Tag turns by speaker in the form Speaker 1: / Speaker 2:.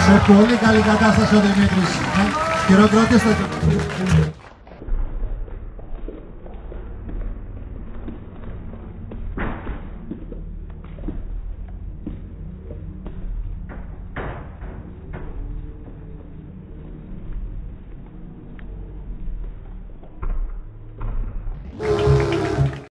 Speaker 1: Σε πολύ καλή κατάσταση ο Δημήτρης. Χειροκρότηστε του.